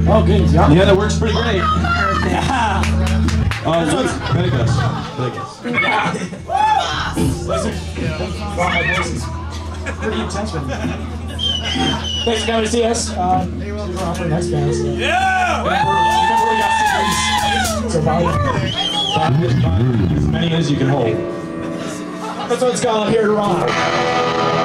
Oh, good. Yeah, that works pretty great. Yeah. Vegas. Wow, my voice is pretty intense right now. Thanks for coming to see us. We're on for the next band. So. Yeah! Remember we got CDs. So buy As many as you can hold. that's what it's called here to rock.